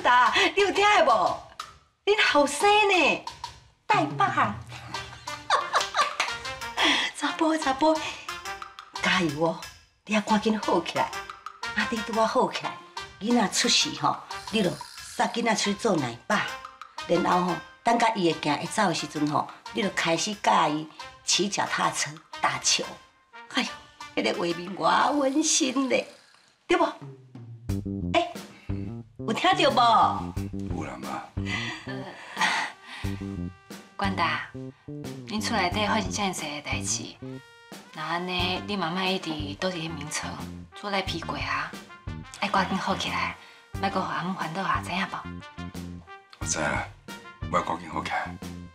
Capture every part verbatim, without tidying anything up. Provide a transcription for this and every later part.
达，你有听的无？恁后生呢？大爸，查甫查甫，加油哦！你也赶紧好起来，阿弟拄啊好起来，囡仔出世吼，你就撒囡仔出去做奶爸，然后吼，等甲伊会行会走的时阵吼，你就开始教伊骑脚踏车、打球。哎呦，迄个画面偌温馨嘞，对不？哎，有听到无？ 有啦妈。 关达，恁厝内底发生遮尔济个代志，那安尼你妈妈一直倒伫迄眠床，做来疲憊啊，爱赶紧好起来，莫阁互阿母烦恼啊，知影无？ 我知啦，我要赶紧好起来。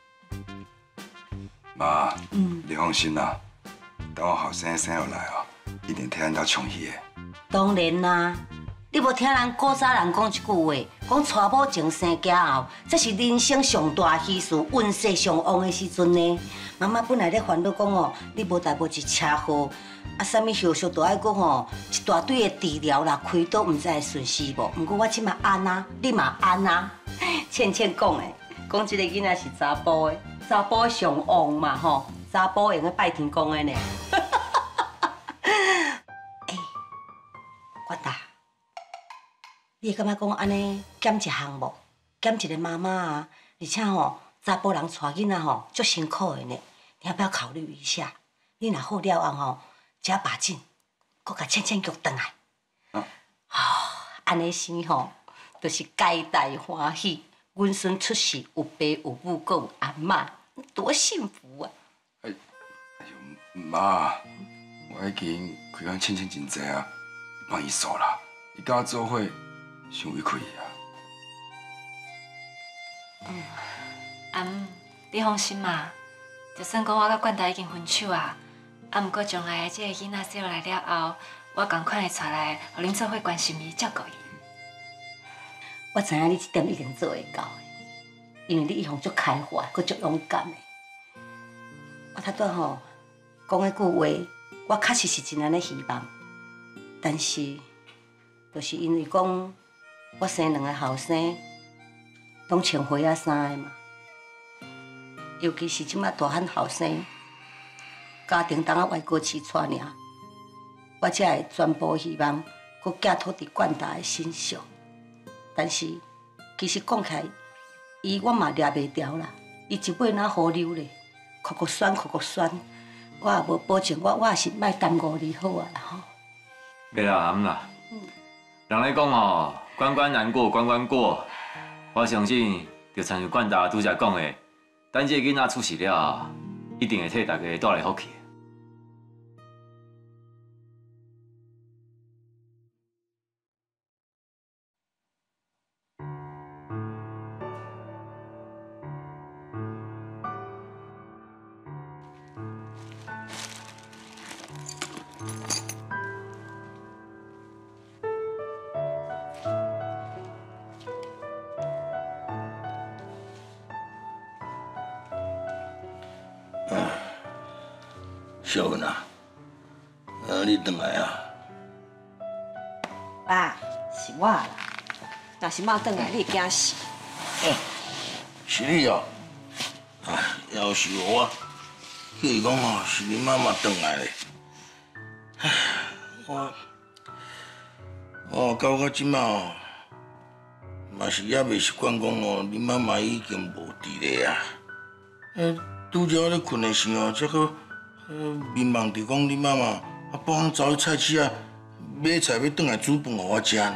妈，嗯，你放心啦，等我后生生下来哦，一定替咱家冲喜的。 当然啦。 你无听人古早人讲一句话，讲娶某前生家后，这是人生上大喜事，运势上旺的时阵呢。妈妈本来咧烦恼讲哦，你无代无一车祸，啊，啥物后续都爱讲哦，一大堆的治疗啦，开刀唔知会顺势无。不过我即马安啊，你嘛安啊。倩倩讲的，讲这个囡仔是查甫的，查甫上旺嘛吼，查甫用个拜天公的呢。哎，我答。 你会感觉讲安尼减一项无？减一个妈妈啊，而且吼，查甫人带囡仔吼，足辛苦的呢。你要不要考虑一下？你若好了后吼，加把劲，搁甲倩倩叫转来。哦，安尼生吼，就是皆大欢喜。阮孙出世有爸有母，搁有阿嬷，多幸福啊！ 哎，哎呦，妈，我已经开讲倩倩真济啊，帮伊数啦，伊甲我做伙。 伤委屈伊啊！ 嗯，阿姆，你放心嘛，就算讲我甲冠达已经分手啊，啊，毋过将来这个囡仔生来了后，我同款会带来，互恁做伙关心伊、照顾伊。 我知影你这点一定做会到的，因为你一向足开化，佮足勇敢的。我头拄吼讲迄句话，我确实是真安尼希望，但是，就是因为讲。 我生两个后生，拢穿花啊衫的嘛。尤其是即马大汉后生，家庭当啊外国饲带尔，我才会全部希望佮寄托伫冠达的身上。但是其实讲起来，伊我嘛抓袂牢啦，伊一尾哪好溜咧，哭哭酸哭哭酸，我也无保证我我也是莫耽误你好啊啦吼。 袂啦，阿姆啦，人咧讲哦。 关关难过关关过，我相信就像冠达拄则讲的，等这囡仔出世了，一定会替大家带来福气。 小文啊，呃，你回来啊？ 爸，是我啦。若是妈回来，你会惊死。 哎，是你哦。啊，要是我，叫伊讲哦，是你妈妈回来咧。唉，我，我到到即马哦，嘛是也袂习惯讲哦，你妈妈已经无伫咧啊。呃，拄则我咧困的时候，则搁。 呃，迷茫着讲你妈妈啊，帮我走去菜市啊，买菜要转来煮饭互我食呢。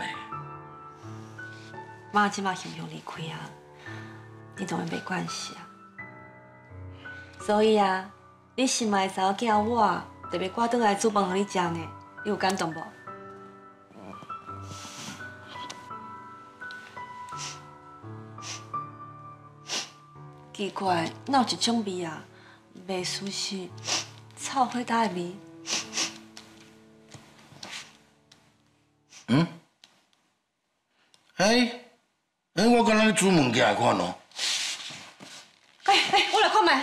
妈即马想不想离开啊？你当然没关系啊。所以啊，你心爱查某囝我，特别赶转来煮饭互你食呢，你有感动无？奇怪，哪有一种味啊，袂舒适。 臭火大的味。 嗯？哎，哎，我敢若咧煮物件的款哦。 哎哎，我来看卖。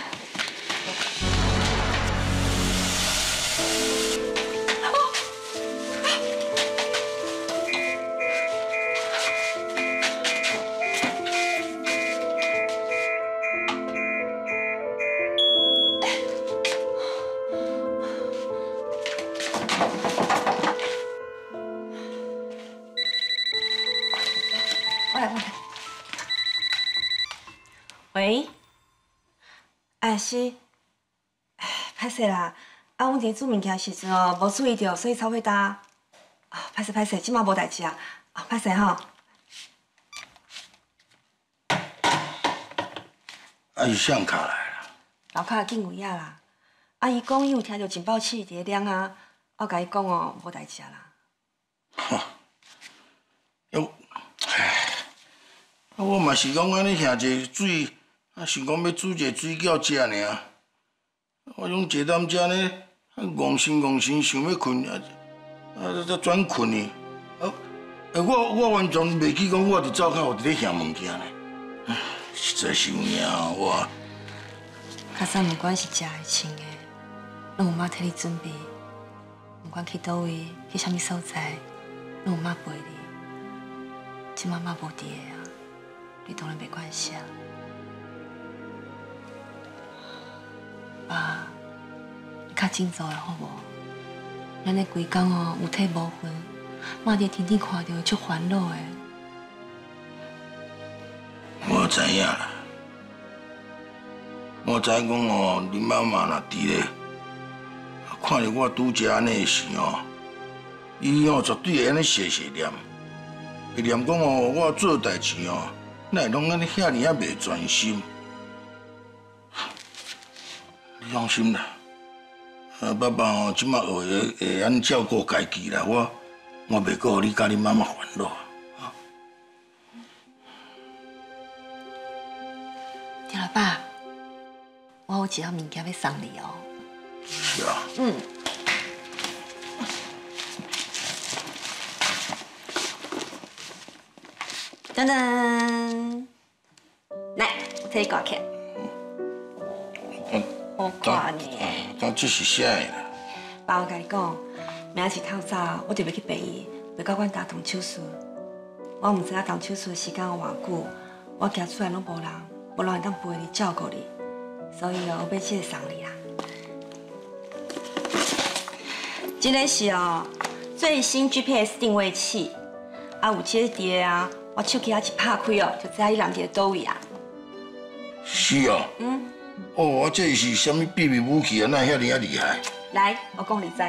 喂，哎是，哎，歹势啦，啊，阮伫煮物件时阵哦，无注意到，所以才会打。啊，歹势歹势，即马无代志啊，啊，歹势吼。 啊，伊谁卡来啦？ 楼骹警卫啊啦，啊，伊讲伊有听到警报器伫咧亮啊，我甲伊讲哦，无代志啊啦。 哈，哟，唉，啊，我嘛是讲安尼下者水，啊，想讲要煮一个水饺食尔。我种坐踮遮呢，戆神戆神，想要困，啊，啊，才转困呢。啊，诶，我我完全袂记讲我伫灶口有伫咧想物件呢。唉，实在是有影我。 较早毋管是食的、穿的，拢有妈替你准备。毋管去倒位，去啥物所在，拢有妈陪你。即马妈无伫的啊，你当然袂关心。爸，你较振作的好无？咱咧规工哦有体无魂，妈伫天天看到会足烦恼的。 我知影啦。我知影讲哦，恁妈妈若伫咧，看着我拄则安尼时哦，伊哦绝对会安尼谢谢念，会念讲哦，我做代志哦，哪会拢安尼遐尔啊袂专心。你放心啦，啊，爸爸哦，即马学会会安照顾家己啦，我我袂阁互你甲恁妈妈烦恼。 对了，爸。我有一样物件要送你哦。 是啊。 嗯。噔噔，来，我替你挂起。好看呢。 当这是啥的啦？ 爸，我甲你讲，明仔日透早我就要去病院，要到阮家动手术。我唔知影动手术的时间有偌久，我行出来拢无人，无人会当陪你照顾你。所以哦，我要这个送你啦。这个是哦最新 G P S 定位器，啊有这个伫啊，我手机啊一拍开哦，就知影你人伫倒位啊。 是哦。嗯。哦，啊这是什么秘密武器啊？哪遐尼啊厉害？ 来，我讲你知。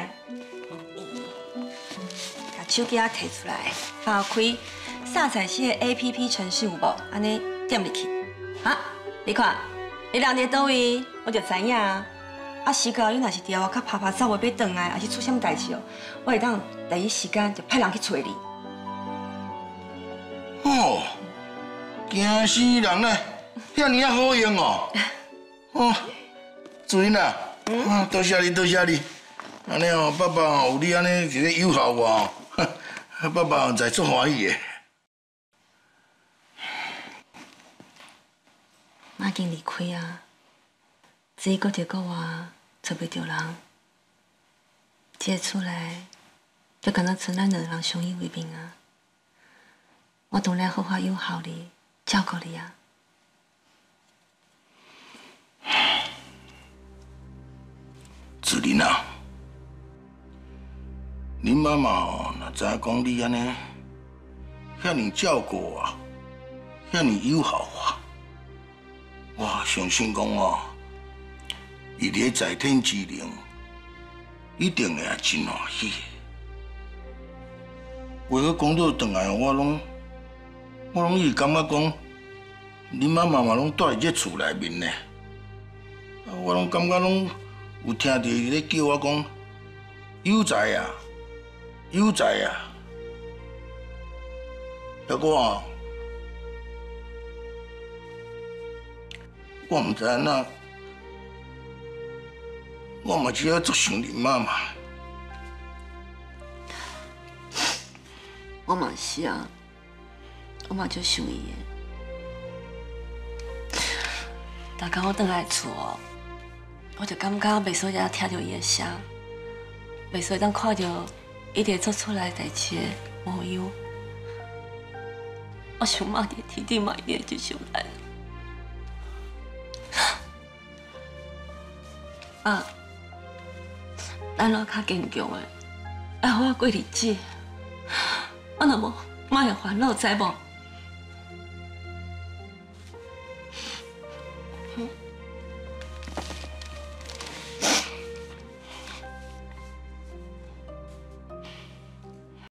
把手机啊摕出来，打开下载这个 A P P 程式有无？安尼点入去，啊，你看。你人伫倒位，我就知影啊。啊，时到你若是伫外口拍拍走，袂要转来，还是出啥物代志哦，我会当第一时间就派人去找你。 哦，惊死人了，遐尼啊好用哦。哦，主任啊，啊，多谢你，多谢你。安尼哦，爸爸哦，有你安尼伫咧友好我哦，爸爸在足欢喜的。 妈已经离开啊，只伊搁伫国外找袂到人，这个厝内就敢若剩咱两人相依为命啊。我当然好好友好你，照顾你啊。 子琳啊，恁妈妈哦，若知影讲你安尼遐尼照顾我，遐尼友好我。我相信讲哦，伊咧在天之灵，一定会真欢喜。为了工作转来，我拢我拢是感觉讲，恁妈妈嘛拢住伫这厝内面呢。我拢感觉拢有听到伊咧叫我讲，有在啊，有在啊。不过啊。我唔知那，我嘛只要足想恁妈妈。 我嘛是啊，我嘛足想伊的。大刚我转来厝哦，我就感觉袂使再听到伊的声，袂使当看到伊伫做出来代志的模样。我想妈伫天顶嘛，伊会就想来。啊，咱要较坚强的，爱好我过日子。我若无，妈会烦恼，知无？ 哼。